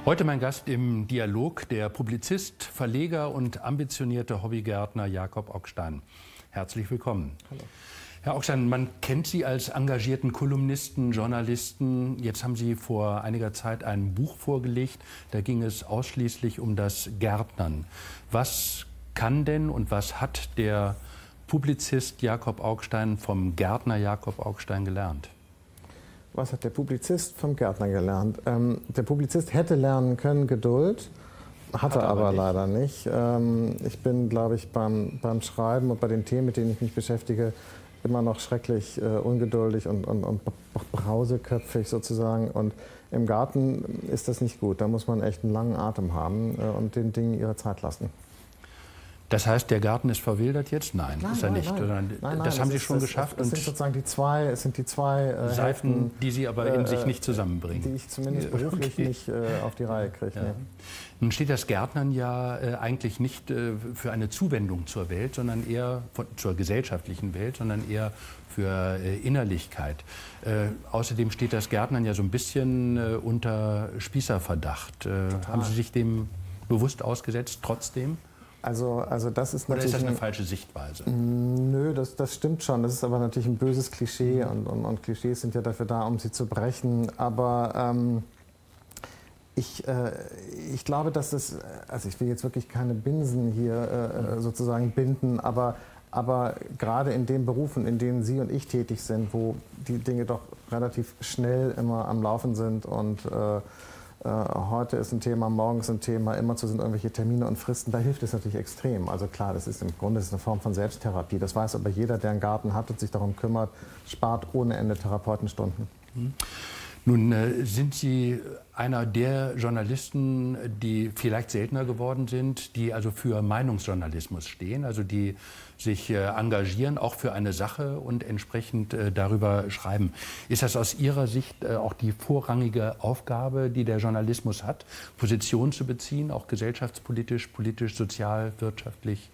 Heute mein Gast im Dialog, der Publizist, Verleger und ambitionierte Hobbygärtner Jakob Augstein. Herzlich willkommen. Hallo. Herr Augstein, man kennt Sie als engagierten Kolumnisten, Journalisten. Jetzt haben Sie vor einiger Zeit ein Buch vorgelegt. Da ging es ausschließlich um das Gärtnern. Was kann denn und was hat der Publizist Jakob Augstein vom Gärtner Jakob Augstein gelernt? Was hat der Publizist vom Gärtner gelernt? Der Publizist hätte lernen können Geduld, hatte aber leider nicht. Ich bin, glaube ich, beim Schreiben und bei den Themen, mit denen ich mich beschäftige, immer noch schrecklich ungeduldig und brauseköpfig sozusagen. Und im Garten ist das nicht gut. Da muss man echt einen langen Atem haben und den Dingen ihre Zeit lassen. Das heißt, der Garten ist verwildert jetzt? Nein, ist er nicht. Nein, das haben Sie schon geschafft. Es sind sozusagen die zwei Seiten, Hälften, die Sie aber in sich nicht zusammenbringen. Die ich zumindest beruflich nicht auf die Reihe kriege. Ja. Nun steht das Gärtnern ja eigentlich nicht für eine Zuwendung zur Welt, sondern eher zur gesellschaftlichen Welt, sondern eher für Innerlichkeit. Außerdem steht das Gärtnern ja so ein bisschen unter Spießerverdacht. Haben Sie sich dem bewusst ausgesetzt, trotzdem? Also das ist natürlich. Oder ist das eine falsche Sichtweise? Nö, das stimmt schon. Das ist aber natürlich ein böses Klischee und Klischees sind ja dafür da, um sie zu brechen. Aber ich glaube, dass es, also ich will jetzt wirklich keine Binsen hier sozusagen binden, aber gerade in den Berufen, in denen Sie und ich tätig sind, wo die Dinge doch relativ schnell immer am Laufen sind und heute ist ein Thema, morgen ist ein Thema, immerzu sind irgendwelche Termine und Fristen, da hilft es natürlich extrem. Also klar, das ist im Grunde eine Form von Selbsttherapie. Das weiß aber jeder, der einen Garten hat und sich darum kümmert, spart ohne Ende Therapeutenstunden. Nun sind Sie einer der Journalisten, die vielleicht seltener geworden sind, die also für Meinungsjournalismus stehen, also die sich engagieren, auch für eine Sache und entsprechend darüber schreiben. Ist das aus Ihrer Sicht auch die vorrangige Aufgabe, die der Journalismus hat, Position zu beziehen, auch gesellschaftspolitisch, politisch, sozial, wirtschaftlich?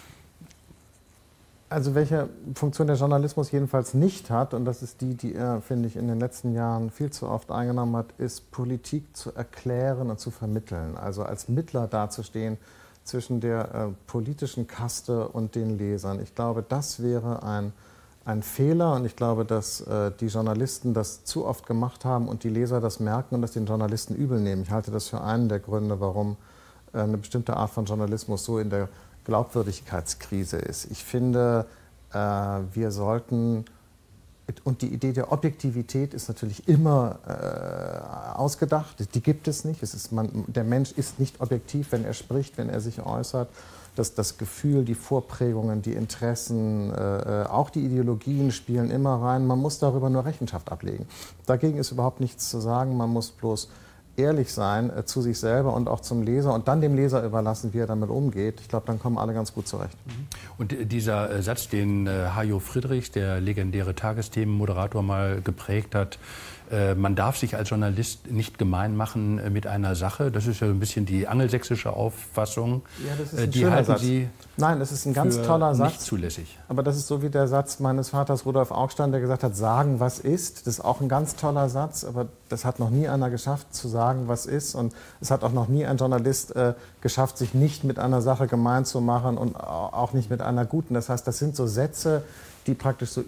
Also welche Funktion der Journalismus jedenfalls nicht hat, und das ist die er, finde ich, in den letzten Jahren viel zu oft eingenommen hat, ist Politik zu erklären und zu vermitteln. Also als Mittler dazustehen zwischen der politischen Kaste und den Lesern. Ich glaube, das wäre ein Fehler, und ich glaube, dass die Journalisten das zu oft gemacht haben und die Leser das merken und das den Journalisten übel nehmen. Ich halte das für einen der Gründe, warum eine bestimmte Art von Journalismus so in der Glaubwürdigkeitskrise ist. Ich finde, wir sollten, und die Idee der Objektivität ist natürlich immer ausgedacht, die gibt es nicht. Der Mensch ist nicht objektiv, wenn er spricht, wenn er sich äußert. Das Gefühl, die Vorprägungen, die Interessen, auch die Ideologien spielen immer rein. Man muss darüber nur Rechenschaft ablegen. Dagegen ist überhaupt nichts zu sagen, man muss bloß ehrlich sein zu sich selber und auch zum Leser und dann dem Leser überlassen, wie er damit umgeht. Ich glaube, dann kommen alle ganz gut zurecht. Und dieser Satz, den Hajo Friedrichs, der legendäre Tagesthemenmoderator, mal geprägt hat, man darf sich als Journalist nicht gemein machen mit einer Sache. Das ist ja ein bisschen die angelsächsische Auffassung. Ja, das ist ein die schöner halten Satz. Sie Nein, das ist ein ganz toller Satz. Nicht zulässig. Aber das ist so wie der Satz meines Vaters Rudolf Augstein, der gesagt hat, sagen, was ist. Das ist auch ein ganz toller Satz, aber das hat noch nie einer geschafft, zu sagen, was ist. Und es hat auch noch nie ein Journalist geschafft, sich nicht mit einer Sache gemein zu machen und auch nicht mit einer guten. Das heißt, das sind so Sätze, die praktisch so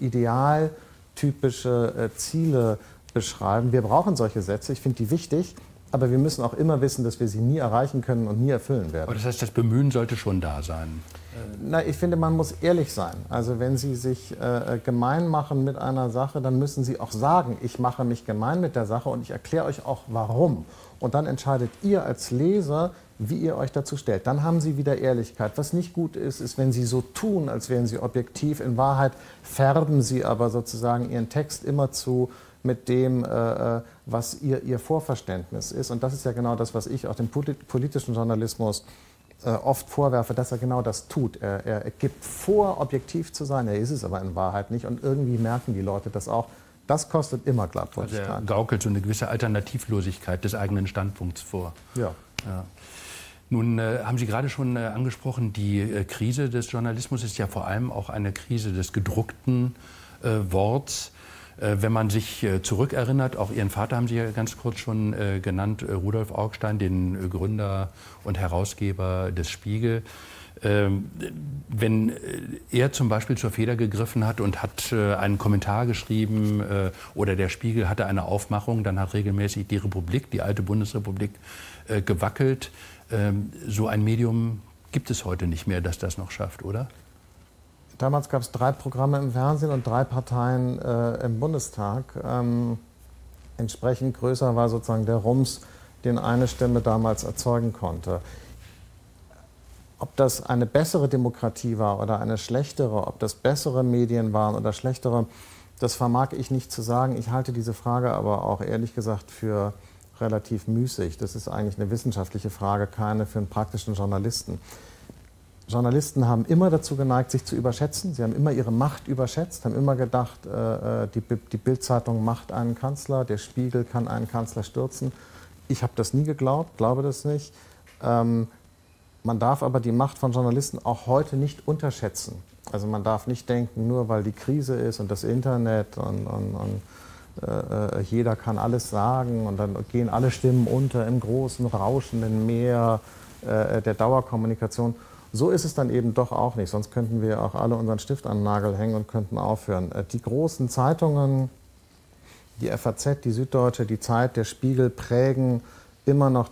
idealtypische Ziele beschreiben. Wir brauchen solche Sätze, ich finde die wichtig, aber wir müssen auch immer wissen, dass wir sie nie erreichen können und nie erfüllen werden. Aber das heißt, das Bemühen sollte schon da sein? Na, ich finde, man muss ehrlich sein. Also wenn Sie sich gemein machen mit einer Sache, dann müssen Sie auch sagen, ich mache mich gemein mit der Sache und ich erkläre euch auch, warum. Und dann entscheidet ihr als Leser, wie ihr euch dazu stellt. Dann haben Sie wieder Ehrlichkeit. Was nicht gut ist, ist, wenn Sie so tun, als wären Sie objektiv. In Wahrheit färben Sie aber sozusagen Ihren Text immerzu mit dem, was ihr Vorverständnis ist. Und das ist ja genau das, was ich auch dem politischen Journalismus oft vorwerfe, dass er genau das tut. Er gibt vor, objektiv zu sein, er ist es aber in Wahrheit nicht. Und irgendwie merken die Leute das auch. Das kostet immer Glaubwürdigkeit. Also er gaukelt so eine gewisse Alternativlosigkeit des eigenen Standpunkts vor. Ja. Ja. Nun haben Sie gerade schon angesprochen, die Krise des Journalismus ist ja vor allem auch eine Krise des gedruckten Worts. Wenn man sich zurückerinnert, auch Ihren Vater haben Sie ja ganz kurz schon genannt, Rudolf Augstein, den Gründer und Herausgeber des Spiegel. Wenn er zum Beispiel zur Feder gegriffen hat und hat einen Kommentar geschrieben oder der Spiegel hatte eine Aufmachung, dann hat regelmäßig die Republik, die alte Bundesrepublik, gewackelt. So ein Medium gibt es heute nicht mehr, das das noch schafft, oder? Damals gab es 3 Programme im Fernsehen und 3 Parteien im Bundestag. Entsprechend größer war sozusagen der Rums, den eine Stimme damals erzeugen konnte. Ob das eine bessere Demokratie war oder eine schlechtere, ob das bessere Medien waren oder schlechtere, das vermag ich nicht zu sagen. Ich halte diese Frage aber auch ehrlich gesagt für relativ müßig. Das ist eigentlich eine wissenschaftliche Frage, keine für einen praktischen Journalisten. Journalisten haben immer dazu geneigt, sich zu überschätzen. Sie haben immer ihre Macht überschätzt, haben immer gedacht, die Bild-Zeitung macht einen Kanzler, der Spiegel kann einen Kanzler stürzen. Ich habe das nie geglaubt, glaube das nicht. Man darf aber die Macht von Journalisten auch heute nicht unterschätzen. Also man darf nicht denken, nur weil die Krise ist und das Internet und jeder kann alles sagen und dann gehen alle Stimmen unter im großen, rauschenden Meer der Dauerkommunikation. So ist es dann eben doch auch nicht, sonst könnten wir auch alle unseren Stift an den Nagel hängen und könnten aufhören. Die großen Zeitungen, die FAZ, die Süddeutsche, die Zeit, der Spiegel prägen immer noch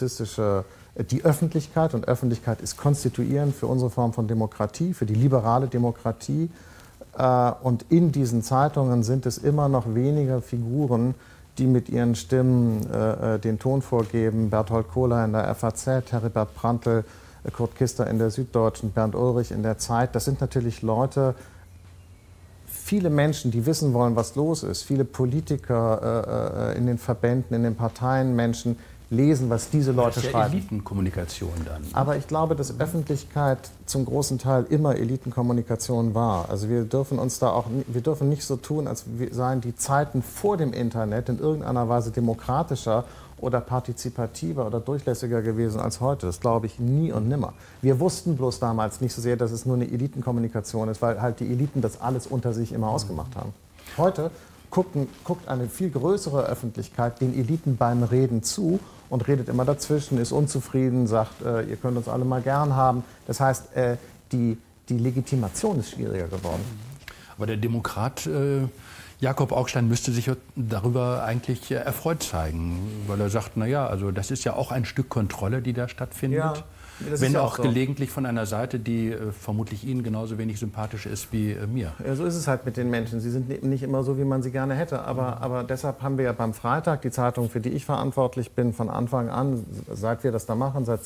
die Öffentlichkeit, und Öffentlichkeit ist konstituierend für unsere Form von Demokratie, für die liberale Demokratie. Und in diesen Zeitungen sind es immer noch weniger Figuren, die mit ihren Stimmen den Ton vorgeben. Berthold Kohler in der FAZ, Heribert Prantl, Kurt Kister in der Süddeutschen, Bernd Ulrich in der Zeit. Das sind natürlich Leute, viele Menschen, die wissen wollen, was los ist. Viele Politiker in den Verbänden, in den Parteien, Menschen lesen, was diese Leute schreiben. Das ist ja Elitenkommunikation dann. Aber ich glaube, dass Öffentlichkeit zum großen Teil immer Elitenkommunikation war. Also wir dürfen nicht so tun, als seien die Zeiten vor dem Internet in irgendeiner Weise demokratischer oder partizipativer oder durchlässiger gewesen als heute. Das glaube ich nie und nimmer. Wir wussten bloß damals nicht so sehr, dass es nur eine Elitenkommunikation ist, weil halt die Eliten das alles unter sich immer ausgemacht haben. Heute guckt eine viel größere Öffentlichkeit den Eliten beim Reden zu und redet immer dazwischen, ist unzufrieden, sagt, ihr könnt uns alle mal gern haben. Das heißt, die Legitimation ist schwieriger geworden. Aber der Demokrat Jakob Augstein müsste sich darüber eigentlich erfreut zeigen, weil er sagt, naja, also das ist ja auch ein Stück Kontrolle, die da stattfindet. Ja, wenn auch so. Gelegentlich von einer Seite, die vermutlich Ihnen genauso wenig sympathisch ist wie mir. Ja, so ist es halt mit den Menschen. Sie sind nicht immer so, wie man sie gerne hätte. Aber deshalb haben wir ja beim Freitag, die Zeitung, für die ich verantwortlich bin, von Anfang an, seit wir das da machen, seit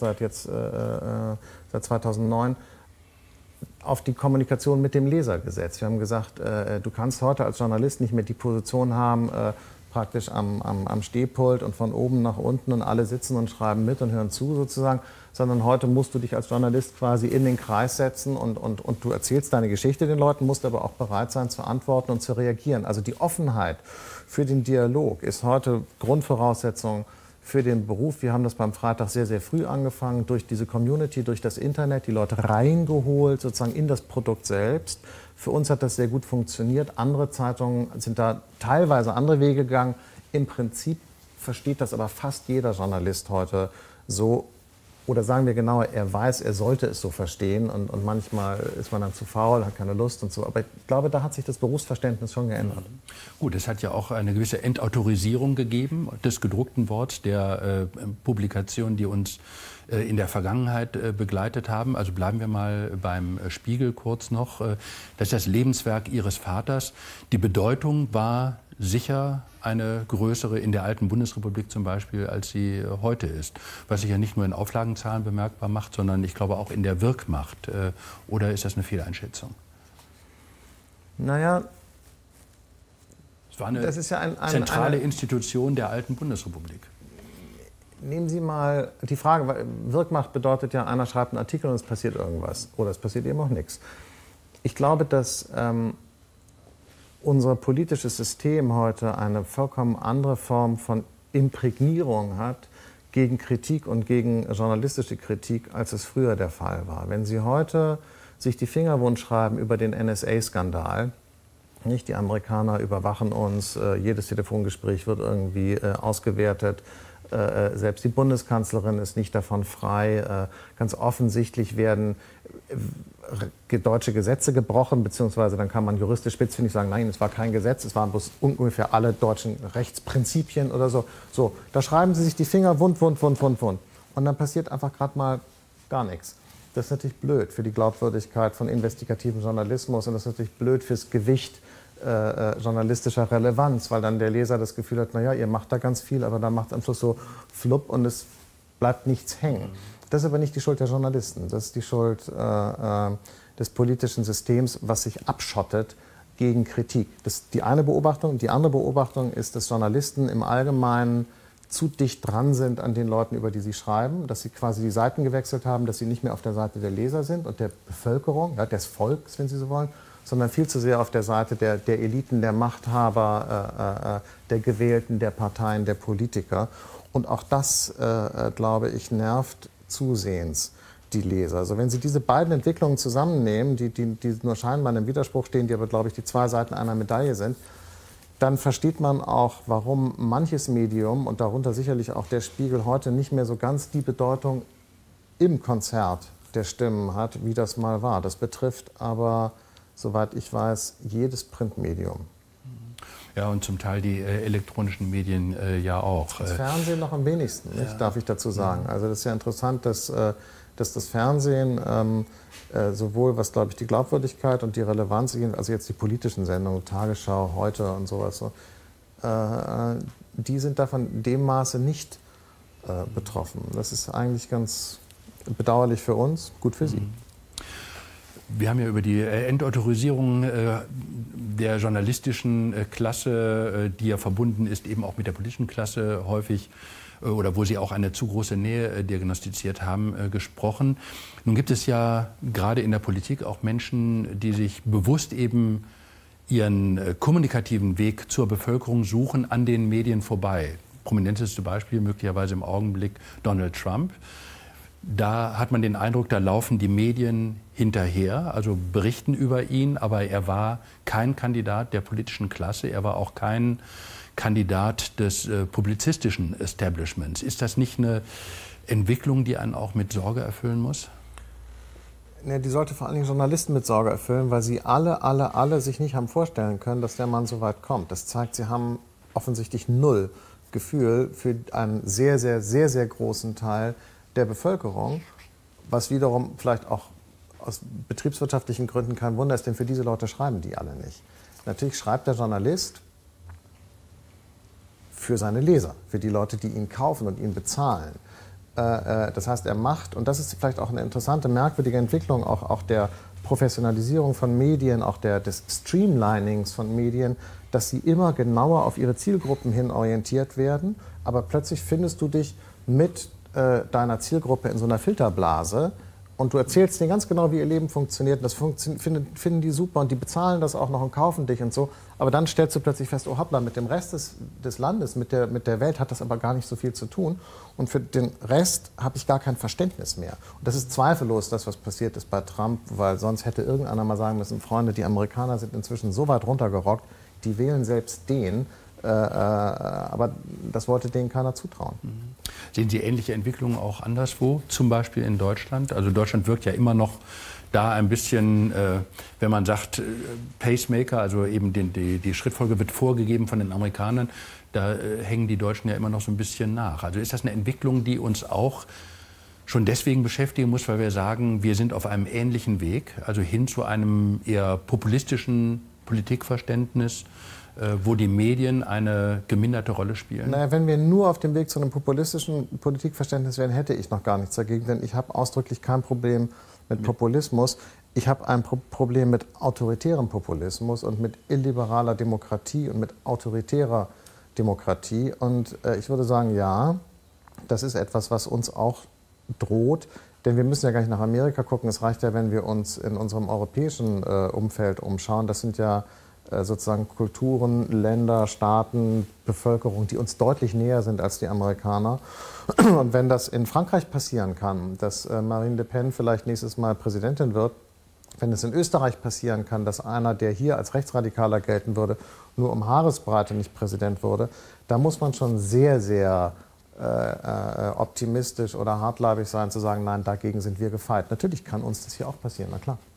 2009, auf die Kommunikation mit dem Leser gesetzt. Wir haben gesagt, du kannst heute als Journalist nicht mehr die Position haben, praktisch am Stehpult und von oben nach unten und alle sitzen und schreiben mit und hören zu sozusagen, sondern heute musst du dich als Journalist quasi in den Kreis setzen und du erzählst deine Geschichte den Leuten, musst aber auch bereit sein zu antworten und zu reagieren. Also die Offenheit für den Dialog ist heute Grundvoraussetzung für den Beruf. Wir haben das beim Freitag sehr, sehr früh angefangen, durch diese Community, durch das Internet, die Leute reingeholt, sozusagen in das Produkt selbst. Für uns hat das sehr gut funktioniert. Andere Zeitungen sind da teilweise andere Wege gegangen. Im Prinzip versteht das aber fast jeder Journalist heute so. Oder sagen wir genauer, er weiß, er sollte es so verstehen und manchmal ist man dann zu faul, hat keine Lust und so. Aber ich glaube, da hat sich das Berufsverständnis schon geändert. Gut, es hat ja auch eine gewisse Entautorisierung gegeben des gedruckten Worts, der Publikationen, die uns in der Vergangenheit begleitet haben. Also bleiben wir mal beim Spiegel kurz noch. Das ist das Lebenswerk Ihres Vaters. Die Bedeutung war sicher eine größere in der alten Bundesrepublik zum Beispiel, als sie heute ist. Was sich ja nicht nur in Auflagenzahlen bemerkbar macht, sondern ich glaube auch in der Wirkmacht. Oder ist das eine Fehleinschätzung? Naja, es war eine zentrale Institution der alten Bundesrepublik. Nehmen Sie mal die Frage, weil Wirkmacht bedeutet ja, einer schreibt einen Artikel und es passiert irgendwas. Oder es passiert eben auch nichts. Ich glaube, dass unser politisches System heute eine vollkommen andere Form von Imprägnierung hat gegen Kritik und gegen journalistische Kritik, als es früher der Fall war. Wenn Sie heute sich die Finger wund schreiben über den NSA-Skandal Nicht? Die Amerikaner überwachen uns, jedes Telefongespräch wird irgendwie ausgewertet. Selbst die Bundeskanzlerin ist nicht davon frei. Ganz offensichtlich werden deutsche Gesetze gebrochen, beziehungsweise dann kann man juristisch spitzfindig sagen, nein, es war kein Gesetz, es waren bloß ungefähr alle deutschen Rechtsprinzipien oder so. So, da schreiben sie sich die Finger wund. Und dann passiert einfach gerade mal gar nichts. Das ist natürlich blöd für die Glaubwürdigkeit von investigativen Journalismus und das ist natürlich blöd fürs Gewicht journalistischer Relevanz, weil dann der Leser das Gefühl hat, naja, ihr macht da ganz viel, aber dann macht es am Schluss so flupp und es bleibt nichts hängen. Das ist aber nicht die Schuld der Journalisten, das ist die Schuld des politischen Systems, was sich abschottet gegen Kritik. Das ist die eine Beobachtung. Die andere Beobachtung ist, dass Journalisten im Allgemeinen zu dicht dran sind an den Leuten, über die sie schreiben, dass sie quasi die Seiten gewechselt haben, dass sie nicht mehr auf der Seite der Leser sind und der Bevölkerung, ja, des Volks, wenn Sie so wollen, sondern viel zu sehr auf der Seite der Eliten, der Machthaber, der Gewählten, der Parteien, der Politiker. Und auch das, glaube ich, nervt zusehends die Leser. Also wenn Sie diese beiden Entwicklungen zusammennehmen, die nur scheinbar in einem Widerspruch stehen, die aber, glaube ich, die zwei Seiten einer Medaille sind, dann versteht man auch, warum manches Medium und darunter sicherlich auch der Spiegel heute nicht mehr so ganz die Bedeutung im Konzert der Stimmen hat, wie das mal war. Das betrifft aber, soweit ich weiß, jedes Printmedium. Ja, und zum Teil die elektronischen Medien ja auch. Das Fernsehen noch am wenigsten, nicht, darf ich dazu sagen. Also das ist ja interessant, dass das Fernsehen sowohl was, glaube ich, die Glaubwürdigkeit und die Relevanz, also jetzt die politischen Sendungen, Tagesschau, Heute und sowas, die sind davon in dem Maße nicht betroffen. Das ist eigentlich ganz bedauerlich für uns, gut für Sie. Wir haben ja über die Entautorisierung der journalistischen Klasse, die ja verbunden ist eben auch mit der politischen Klasse häufig, oder wo Sie auch eine zu große Nähe diagnostiziert haben, gesprochen. Nun gibt es ja gerade in der Politik auch Menschen, die sich bewusst eben ihren kommunikativen Weg zur Bevölkerung suchen, an den Medien vorbei. Prominenteste Beispiel möglicherweise im Augenblick Donald Trump. Da hat man den Eindruck, da laufen die Medien hinterher, also berichten über ihn, aber er war kein Kandidat der politischen Klasse, er war auch kein Kandidat des publizistischen Establishments. Ist das nicht eine Entwicklung, die einen auch mit Sorge erfüllen muss? Ne, die sollte vor allen Dingen Journalisten mit Sorge erfüllen, weil sie alle sich nicht haben vorstellen können, dass der Mann so weit kommt. Das zeigt, sie haben offensichtlich null Gefühl für einen sehr, sehr, sehr, sehr großen Teil der Bevölkerung, was wiederum vielleicht auch aus betriebswirtschaftlichen Gründen kein Wunder ist, denn für diese Leute schreiben die alle nicht. Natürlich schreibt der Journalist für seine Leser, für die Leute, die ihn kaufen und ihn bezahlen. Das heißt, er macht, und das ist vielleicht auch eine interessante, merkwürdige Entwicklung auch der Professionalisierung von Medien, auch des Streamlinings von Medien, dass sie immer genauer auf ihre Zielgruppen hin orientiert werden, aber plötzlich findest du dich mit deiner Zielgruppe in so einer Filterblase und du erzählst denen ganz genau, wie ihr Leben funktioniert. Und das finden die super und die bezahlen das auch noch und kaufen dich und so. Aber dann stellst du plötzlich fest, oh hoppla, mit dem Rest des Landes, mit der Welt hat das aber gar nicht so viel zu tun. Und für den Rest habe ich gar kein Verständnis mehr. Und das ist zweifellos das, was passiert ist bei Trump, weil sonst hätte irgendeiner mal sagen müssen, Freunde, die Amerikaner sind inzwischen so weit runtergerockt, die wählen selbst den. Aber das wollte denen keiner zutrauen. Sehen Sie ähnliche Entwicklungen auch anderswo, zum Beispiel in Deutschland? Also Deutschland wirkt ja immer noch da ein bisschen, wenn man sagt, Pacemaker, also eben die Schrittfolge wird vorgegeben von den Amerikanern, da hängen die Deutschen ja immer noch so ein bisschen nach. Also ist das eine Entwicklung, die uns auch schon deswegen beschäftigen muss, weil wir sagen, wir sind auf einem ähnlichen Weg, also hin zu einem eher populistischen Politikverständnis, wo die Medien eine geminderte Rolle spielen? Naja, wenn wir nur auf dem Weg zu einem populistischen Politikverständnis wären, hätte ich noch gar nichts dagegen, denn ich habe ausdrücklich kein Problem mit Populismus. Ich habe ein Problem mit autoritärem Populismus und mit illiberaler Demokratie und mit autoritärer Demokratie. Und ich würde sagen, ja, das ist etwas, was uns auch droht. Denn wir müssen ja gar nicht nach Amerika gucken. Es reicht ja, wenn wir uns in unserem europäischen Umfeld umschauen. Das sind ja sozusagen Kulturen, Länder, Staaten, Bevölkerung, die uns deutlich näher sind als die Amerikaner. Und wenn das in Frankreich passieren kann, dass Marine Le Pen vielleicht nächstes Mal Präsidentin wird, wenn es in Österreich passieren kann, dass einer, der hier als Rechtsradikaler gelten würde, nur um Haaresbreite nicht Präsident wurde, da muss man schon sehr, sehr optimistisch oder hartleibig sein, zu sagen, nein, dagegen sind wir gefeit. Natürlich kann uns das hier auch passieren, na klar.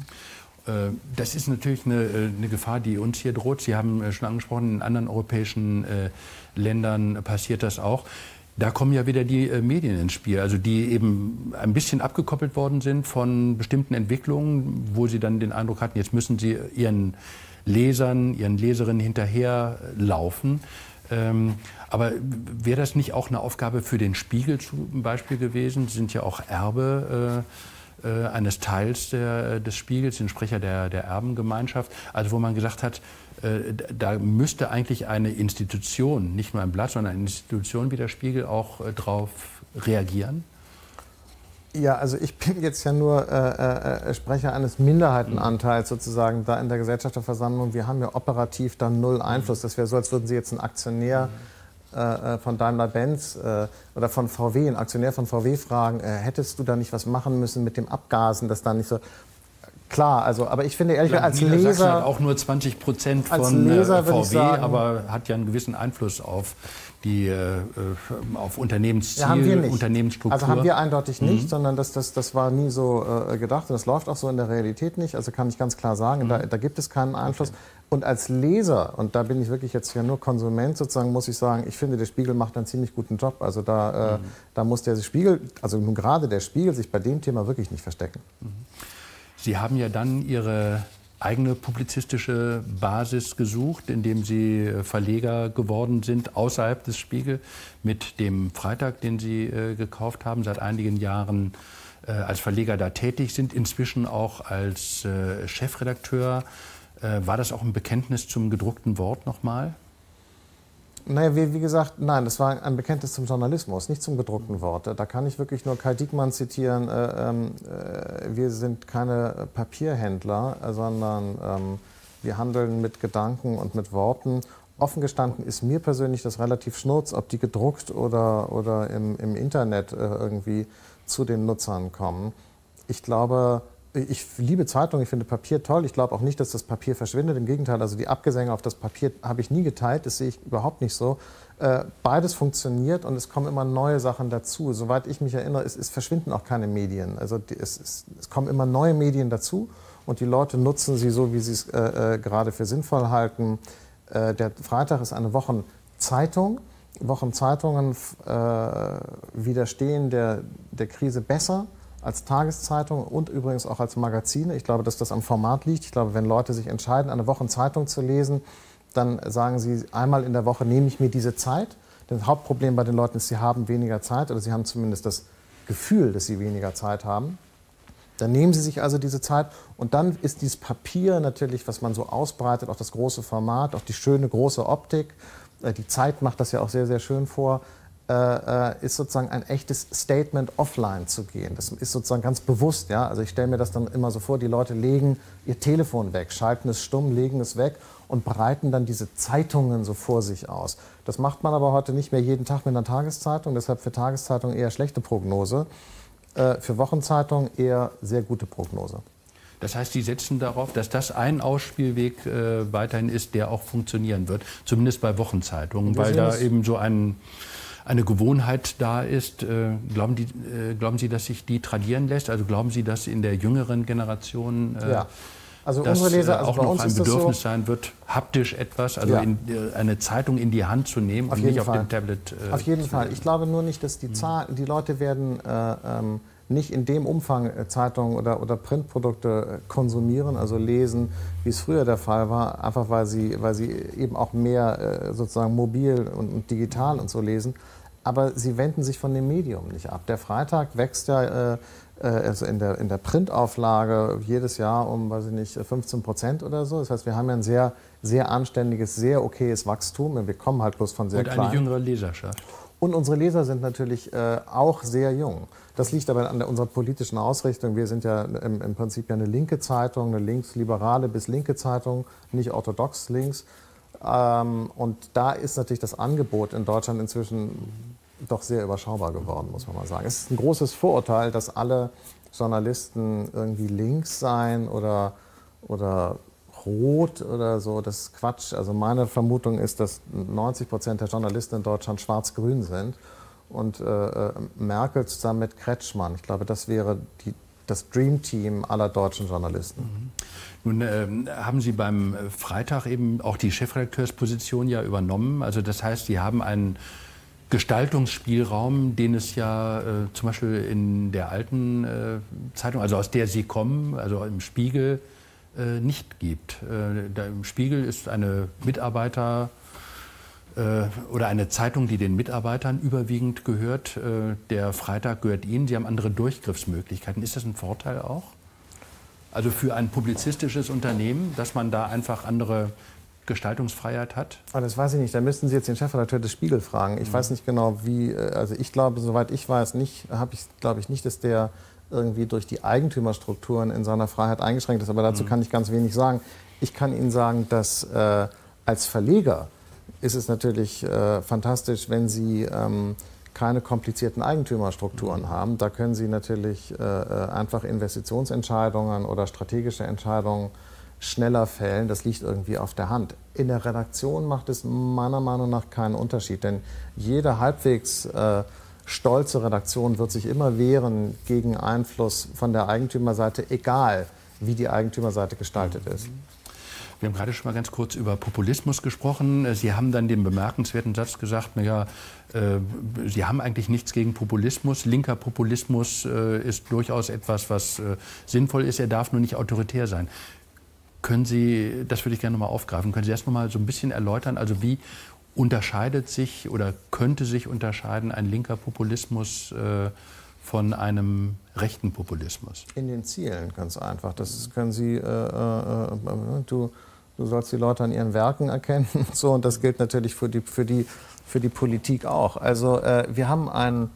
Das ist natürlich eine Gefahr, die uns hier droht. Sie haben schon angesprochen, in anderen europäischen Ländern passiert das auch. Da kommen ja wieder die Medien ins Spiel, also die eben ein bisschen abgekoppelt worden sind von bestimmten Entwicklungen, wo sie dann den Eindruck hatten, jetzt müssen sie ihren Lesern, ihren Leserinnen hinterherlaufen. Aber wäre das nicht auch eine Aufgabe für den Spiegel zum Beispiel gewesen? Sie sind ja auch Erbe eines Teils des Spiegels, den Sprecher der Erbengemeinschaft, also wo man gesagt hat, da müsste eigentlich eine Institution, nicht nur ein Blatt, sondern eine Institution wie der Spiegel auch drauf reagieren? Ja, also ich bin jetzt ja nur Sprecher eines Minderheitenanteils sozusagen da in der Gesellschafterversammlung. Wir haben ja operativ dann null Einfluss. Das wäre so, als würden Sie jetzt einen Aktionär von Daimler-Benz oder von VW, einen Aktionär von VW fragen, hättest du da nicht was machen müssen mit dem Abgasen, das da nicht so... Klar, also, aber ich finde ehrlich gesagt, als Leser... hat auch nur 20% von VW, sagen, aber hat ja einen gewissen Einfluss auf die auf Unternehmensziel, ja, haben wir nicht. Unternehmensstruktur. Also haben wir eindeutig nicht, sondern das war nie so gedacht und das läuft auch so in der Realität nicht. Also kann ich ganz klar sagen, da gibt es keinen Einfluss. Okay. Und als Leser, und da bin ich wirklich jetzt ja nur Konsument sozusagen, muss ich sagen, ich finde, der Spiegel macht einen ziemlich guten Job. Also da muss der Spiegel, also nun gerade der Spiegel, sich bei dem Thema wirklich nicht verstecken. Sie haben ja dann Ihre eigene publizistische Basis gesucht, indem Sie Verleger geworden sind außerhalb des Spiegel mit dem Freitag, den Sie gekauft haben, seit einigen Jahren als Verleger da tätig sind, inzwischen auch als Chefredakteur. War das auch ein Bekenntnis zum gedruckten Wort nochmal? Naja, wie gesagt, nein, das war ein Bekenntnis zum Journalismus, nicht zum gedruckten Wort. Da kann ich wirklich nur Kai Diekmann zitieren, wir sind keine Papierhändler, sondern wir handeln mit Gedanken und mit Worten. Offen gestanden ist mir persönlich das relativ schnurz, ob die gedruckt oder im Internet irgendwie zu den Nutzern kommen. Ich glaube... Ich liebe Zeitungen, ich finde Papier toll. Ich glaube auch nicht, dass das Papier verschwindet. Im Gegenteil, also die Abgesänge auf das Papier habe ich nie geteilt. Das sehe ich überhaupt nicht so. Beides funktioniert und es kommen immer neue Sachen dazu. Soweit ich mich erinnere, es verschwinden auch keine Medien. Also es kommen immer neue Medien dazu und die Leute nutzen sie so, wie sie es gerade für sinnvoll halten. Der Freitag ist eine Wochenzeitung. Wochenzeitungen widerstehen der Krise besser als Tageszeitung und übrigens auch als Magazine. Ich glaube, dass das am Format liegt. Ich glaube, wenn Leute sich entscheiden, eine Wochenzeitung zu lesen, dann sagen sie, einmal in der Woche nehme ich mir diese Zeit. Das Hauptproblem bei den Leuten ist, sie haben weniger Zeit oder sie haben zumindest das Gefühl, dass sie weniger Zeit haben. Dann nehmen sie sich also diese Zeit und dann ist dieses Papier natürlich, was man so ausbreitet, auch das große Format, auch die schöne große Optik. Die Zeit macht das ja auch sehr, sehr schön vor. Ist sozusagen ein echtes Statement, offline zu gehen. Das ist sozusagen ganz bewusst. Ja? Also ich stelle mir das dann immer so vor, die Leute legen ihr Telefon weg, schalten es stumm, legen es weg und breiten dann diese Zeitungen so vor sich aus. Das macht man aber heute nicht mehr jeden Tag mit einer Tageszeitung, deshalb für Tageszeitungen eher schlechte Prognose, für Wochenzeitungen eher sehr gute Prognose. Das heißt, Sie setzen darauf, dass das ein Ausspielweg weiterhin ist, der auch funktionieren wird, zumindest bei Wochenzeitungen, weil da eben so eine Gewohnheit da ist. Glauben Sie, dass sich die tradieren lässt? Also glauben Sie, dass in der jüngeren Generation ja. Also das unsere Leser, also auch noch ein Bedürfnis sein wird, haptisch etwas, also ja. Eine Zeitung in die Hand zu nehmen und nicht auf dem Tablet? Auf jeden Fall. Ich glaube nur nicht, dass die Leute werden nicht in dem Umfang Zeitungen oder Printprodukte konsumieren, also lesen, wie es früher der Fall war, einfach weil sie eben auch mehr sozusagen mobil und digital und so lesen. Aber sie wenden sich von dem Medium nicht ab. Der Freitag wächst ja also in der Printauflage jedes Jahr um, weiß ich nicht, 15% oder so. Das heißt, wir haben ja ein sehr, sehr anständiges, sehr okayes Wachstum. Wir kommen halt bloß von sehr klein. Und eine jüngere Leserschaft. Und unsere Leser sind natürlich auch sehr jung. Das liegt aber an unserer politischen Ausrichtung. Wir sind ja im Prinzip ja eine linke Zeitung, eine linksliberale bis linke Zeitung, nicht orthodox links. Und da ist natürlich das Angebot in Deutschland inzwischen doch sehr überschaubar geworden, muss man mal sagen. Es ist ein großes Vorurteil, dass alle Journalisten irgendwie links seien oder rot oder so, das ist Quatsch. Also meine Vermutung ist, dass 90% der Journalisten in Deutschland schwarz-grün sind und Merkel zusammen mit Kretschmann. Ich glaube, das wäre das Dream Team aller deutschen Journalisten. Nun haben Sie beim Freitag eben auch die Chefredakteursposition ja übernommen. Also das heißt, Sie haben einen Gestaltungsspielraum, den es ja zum Beispiel in der alten Zeitung, also aus der Sie kommen, also im Spiegel, nicht gibt. Im Spiegel ist eine Mitarbeiter- oder eine Zeitung, die den Mitarbeitern überwiegend gehört. Der Freitag gehört Ihnen. Sie haben andere Durchgriffsmöglichkeiten. Ist das ein Vorteil auch? Also für ein publizistisches Unternehmen, dass man da einfach andere Gestaltungsfreiheit hat? Das weiß ich nicht. Da müssten Sie jetzt den Chefredakteur des Spiegel fragen. Ich weiß nicht genau, wie. Also ich glaube, soweit ich weiß, glaube ich nicht, dass der irgendwie durch die Eigentümerstrukturen in seiner Freiheit eingeschränkt ist. Aber dazu kann ich ganz wenig sagen. Ich kann Ihnen sagen, dass als Verleger ist es natürlich fantastisch, wenn Sie keine komplizierten Eigentümerstrukturen haben. Da können Sie natürlich einfach Investitionsentscheidungen oder strategische Entscheidungen schneller fällen. Das liegt irgendwie auf der Hand. In der Redaktion macht es meiner Meinung nach keinen Unterschied, denn jede halbwegs stolze Redaktion wird sich immer wehren gegen Einfluss von der Eigentümerseite, egal wie die Eigentümerseite gestaltet ist. Wir haben gerade schon mal ganz kurz über Populismus gesprochen. Sie haben dann den bemerkenswerten Satz gesagt, naja, Sie haben eigentlich nichts gegen Populismus. Linker Populismus ist durchaus etwas, was sinnvoll ist. Er darf nur nicht autoritär sein. Können Sie, das würde ich gerne noch mal aufgreifen, können Sie erst noch mal so ein bisschen erläutern, also wie unterscheidet sich oder könnte sich unterscheiden ein linker Populismus von einem rechten Populismus? In den Zielen, ganz einfach. Das können Sie, du sollst die Leute an ihren Werken erkennen und so, und das gilt natürlich für die Politik auch. Also wir haben ein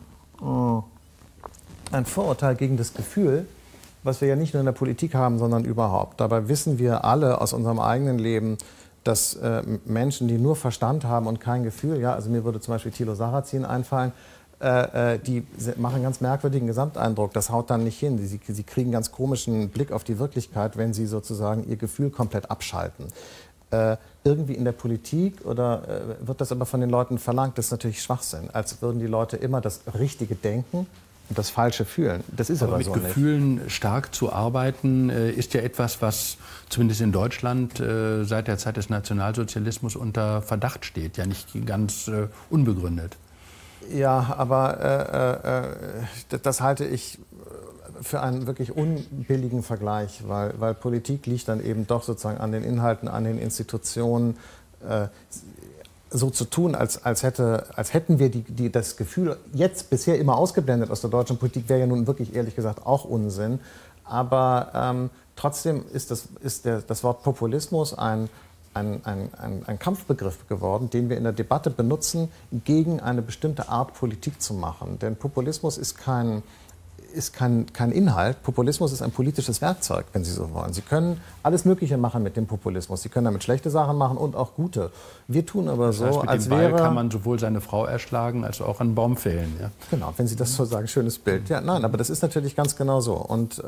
Vorurteil gegen das Gefühl, was wir ja nicht nur in der Politik haben, sondern überhaupt. Dabei wissen wir alle aus unserem eigenen Leben, dass Menschen, die nur Verstand haben und kein Gefühl, ja, also mir würde zum Beispiel Thilo Sarrazin einfallen, die machen einen ganz merkwürdigen Gesamteindruck. Das haut dann nicht hin. Sie kriegen einen ganz komischen Blick auf die Wirklichkeit, wenn sie sozusagen ihr Gefühl komplett abschalten. Irgendwie in der Politik wird das aber von den Leuten verlangt, das ist natürlich Schwachsinn. Als würden die Leute immer das Richtige denken und das Falsche fühlen. Das ist aber so nicht. Mit Gefühlen stark zu arbeiten, ist ja etwas, was zumindest in Deutschland seit der Zeit des Nationalsozialismus unter Verdacht steht. Ja, nicht ganz unbegründet. Ja, aber das halte ich für einen wirklich unbilligen Vergleich, weil Politik liegt dann eben doch sozusagen an den Inhalten, an den Institutionen. So zu tun, als hätten wir das Gefühl jetzt bisher immer ausgeblendet aus der deutschen Politik, wäre ja nun wirklich ehrlich gesagt auch Unsinn. Aber trotzdem ist das Wort Populismus ein Kampfbegriff geworden, den wir in der Debatte benutzen, gegen eine bestimmte Art Politik zu machen. Denn Populismus ist kein Inhalt. Populismus ist ein politisches Werkzeug, wenn Sie so wollen. Sie können alles Mögliche machen mit dem Populismus. Sie können damit schlechte Sachen machen und auch gute. Wir tun aber so, das heißt, mit dem Ball kann man sowohl seine Frau erschlagen als auch einen Baum fällen. Ja? Genau, wenn Sie das so sagen, schönes Bild. Ja, nein, aber das ist natürlich ganz genau so. Und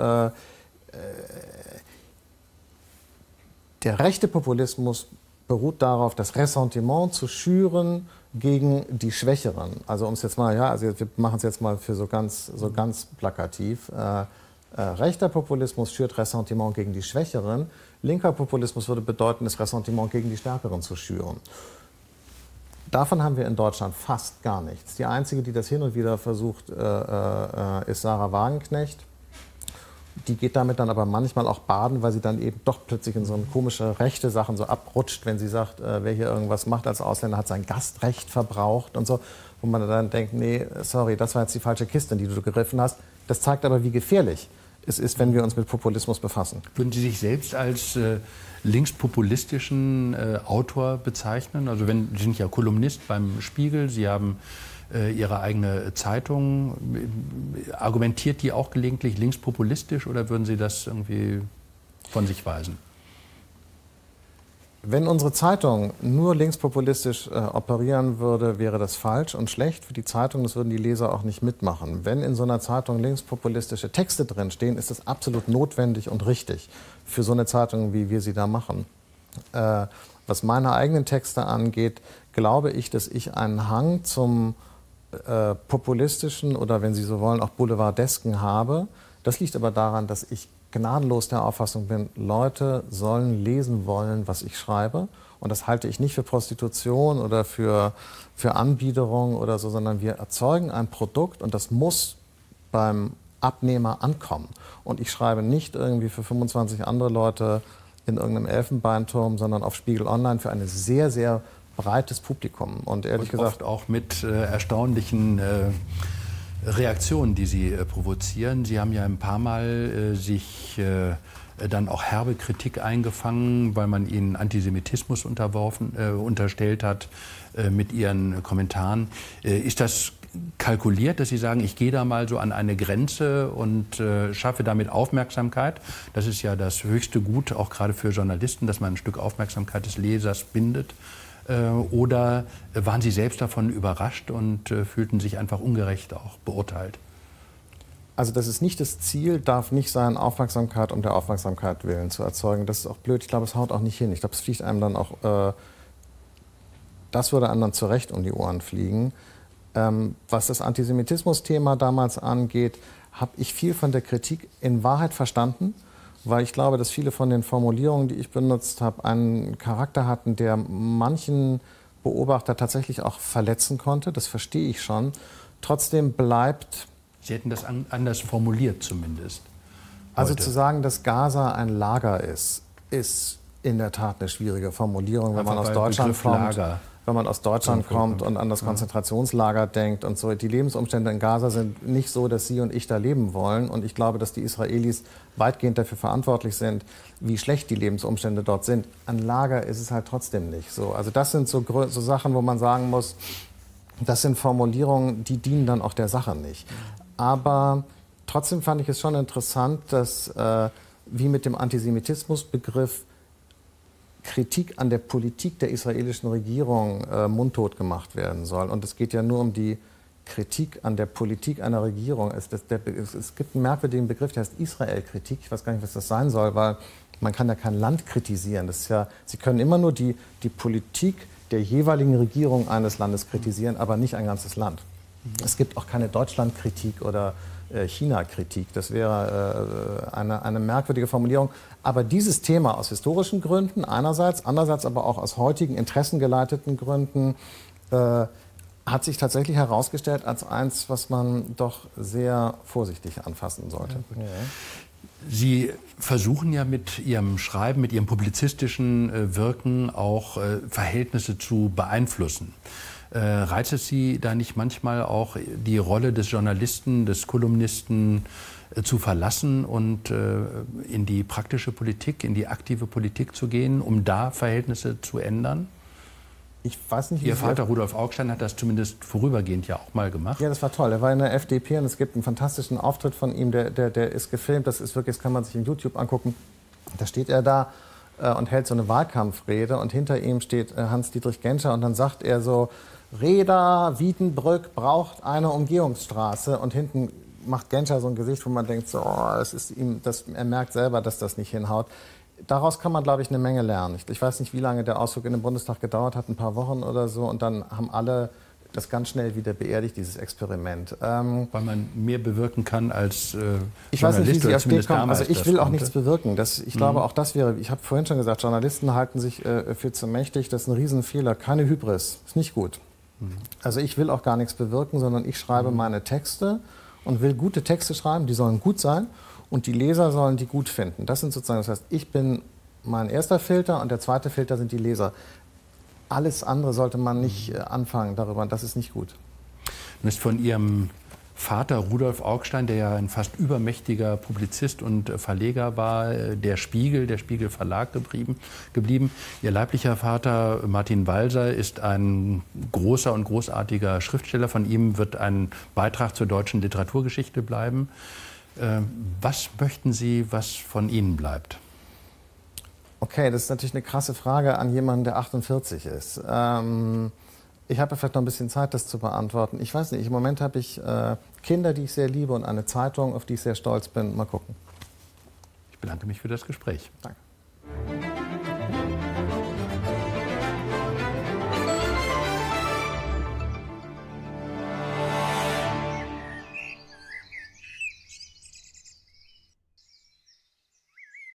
der rechte Populismus beruht darauf, das Ressentiment zu schüren gegen die Schwächeren. Also um es jetzt mal, ja, also wir machen es jetzt mal für so ganz plakativ. Rechter Populismus schürt Ressentiment gegen die Schwächeren. Linker Populismus würde bedeuten, das Ressentiment gegen die Stärkeren zu schüren. Davon haben wir in Deutschland fast gar nichts. Die einzige, die das hin und wieder versucht, ist Sarah Wagenknecht. Die geht damit dann aber manchmal auch baden, weil sie dann eben doch plötzlich in so eine komische rechte Sachen so abrutscht, wenn sie sagt, wer hier irgendwas macht als Ausländer, hat sein Gastrecht verbraucht und so. Wo man dann denkt, nee, sorry, das war jetzt die falsche Kiste, in die du gegriffen hast. Das zeigt aber, wie gefährlich es ist, wenn wir uns mit Populismus befassen. Würden Sie sich selbst als linkspopulistischen Autor bezeichnen? Also Sie sind ja Kolumnist beim Spiegel, Sie haben Ihre eigene Zeitung. Argumentiert die auch gelegentlich linkspopulistisch oder würden Sie das irgendwie von sich weisen? Wenn unsere Zeitung nur linkspopulistisch operieren würde, wäre das falsch und schlecht für die Zeitung. Das würden die Leser auch nicht mitmachen. Wenn in so einer Zeitung linkspopulistische Texte drinstehen, ist das absolut notwendig und richtig für so eine Zeitung, wie wir sie da machen. Was meine eigenen Texte angeht, glaube ich, dass ich einen Hang zum populistischen oder, wenn Sie so wollen, auch boulevardesken habe. Das liegt aber daran, dass ich gnadenlos der Auffassung bin, Leute sollen lesen wollen, was ich schreibe. Und das halte ich nicht für Prostitution oder für Anbiederung oder so, sondern wir erzeugen ein Produkt und das muss beim Abnehmer ankommen. Und ich schreibe nicht irgendwie für 25 andere Leute in irgendeinem Elfenbeinturm, sondern auf Spiegel Online für ein sehr, sehr breites Publikum. Und ehrlich gesagt oft auch mit erstaunlichen Reaktionen, die Sie provozieren. Sie haben ja ein paar Mal sich dann auch herbe Kritik eingefangen, weil man Ihnen Antisemitismus unterstellt hat mit Ihren Kommentaren. Ist das kalkuliert, dass Sie sagen, ich gehe da mal so an eine Grenze und schaffe damit Aufmerksamkeit? Das ist ja das höchste Gut, auch gerade für Journalisten, dass man ein Stück Aufmerksamkeit des Lesers bindet. Oder waren Sie selbst davon überrascht und fühlten sich einfach ungerecht auch beurteilt? Also das ist nicht das Ziel, darf nicht sein, Aufmerksamkeit um der Aufmerksamkeit willen zu erzeugen. Das ist auch blöd. Ich glaube, es haut auch nicht hin. Ich glaube, es fliegt einem dann auch, das würde einem dann zu Recht um die Ohren fliegen. Was das Antisemitismus-Thema damals angeht, habe ich viel von der Kritik in Wahrheit verstanden, weil ich glaube, dass viele von den Formulierungen, die ich benutzt habe, einen Charakter hatten, der manchen Beobachter tatsächlich auch verletzen konnte. Das verstehe ich schon. Trotzdem bleibt... Sie hätten das anders formuliert zumindest. Also zu sagen, dass Gaza ein Lager ist in der Tat eine schwierige Formulierung, wenn man aus Deutschland kommt. Wenn man aus Deutschland kommt und an das Konzentrationslager denkt und so. Die Lebensumstände in Gaza sind nicht so, dass Sie und ich da leben wollen. Und ich glaube, dass die Israelis weitgehend dafür verantwortlich sind, wie schlecht die Lebensumstände dort sind. Ein Lager ist es halt trotzdem nicht so. Also das sind so Sachen, wo man sagen muss, das sind Formulierungen, die dienen dann auch der Sache nicht. Aber trotzdem fand ich es schon interessant, dass wie mit dem Antisemitismusbegriff Kritik an der Politik der israelischen Regierung mundtot gemacht werden soll. Und es geht ja nur um die Kritik an der Politik einer Regierung. Es gibt einen merkwürdigen Begriff, der heißt Israel-Kritik. Ich weiß gar nicht, was das sein soll, weil man kann ja kein Land kritisieren. Das ist ja, Sie können immer nur die Politik der jeweiligen Regierung eines Landes kritisieren, aber nicht ein ganzes Land. Es gibt auch keine Deutschlandkritik oder China-Kritik. Das wäre eine merkwürdige Formulierung. Aber dieses Thema aus historischen Gründen einerseits, andererseits aber auch aus heutigen interessengeleiteten Gründen hat sich tatsächlich herausgestellt als eins, was man doch sehr vorsichtig anfassen sollte. Ja. Sie versuchen ja mit Ihrem Schreiben, mit Ihrem publizistischen Wirken auch Verhältnisse zu beeinflussen. Reizt es Sie da nicht manchmal auch, die Rolle des Journalisten, des Kolumnisten zu verlassen und in die praktische Politik, in die aktive Politik zu gehen, um da Verhältnisse zu ändern? Ich weiß nicht, wie Ihr Vater Rudolf Augstein hat das zumindest vorübergehend ja auch mal gemacht. Ja, das war toll. Er war in der FDP und es gibt einen fantastischen Auftritt von ihm, der ist gefilmt. Das ist wirklich, das kann man sich in YouTube angucken. Da steht er da und hält so eine Wahlkampfrede und hinter ihm steht Hans-Dietrich Genscher und dann sagt er so: Reda Wiedenbrück braucht eine Umgehungsstraße, und hinten macht Genscher so ein Gesicht, wo man denkt, so, er merkt selber, dass das nicht hinhaut. Daraus kann man, glaube ich, eine Menge lernen. Ich weiß nicht, wie lange der Ausflug in den Bundestag gedauert hat, ein paar Wochen oder so, und dann haben alle das ganz schnell wieder beerdigt, dieses Experiment. Weil man mehr bewirken kann als ich weiß nicht, wie Sie auf den kommen. Also ich will auch nichts bewirken. Ich glaube, auch das wäre, ich habe vorhin schon gesagt, Journalisten halten sich für zu mächtig. Das ist ein Riesenfehler. Keine Hybris. Ist nicht gut. Also ich will auch gar nichts bewirken, sondern ich schreibe meine Texte und will gute Texte schreiben. Die sollen gut sein und die Leser sollen die gut finden. Das sind sozusagen, das heißt, ich bin mein erster Filter und der zweite Filter sind die Leser. Alles andere sollte man nicht anfangen darüber, das ist nicht gut. Nun ist von Ihrem Vater Rudolf Augstein, der ja ein fast übermächtiger Publizist und Verleger war, der Spiegel Verlag geblieben. Ihr leiblicher Vater Martin Walser ist ein großer und großartiger Schriftsteller. Von ihm wird ein Beitrag zur deutschen Literaturgeschichte bleiben. Was möchten Sie, was von Ihnen bleibt? Okay, das ist natürlich eine krasse Frage an jemanden, der 48 ist. Ich habe vielleicht noch ein bisschen Zeit, das zu beantworten. Ich weiß nicht, im Moment habe ich Kinder, die ich sehr liebe und eine Zeitung, auf die ich sehr stolz bin. Mal gucken. Ich bedanke mich für das Gespräch. Danke.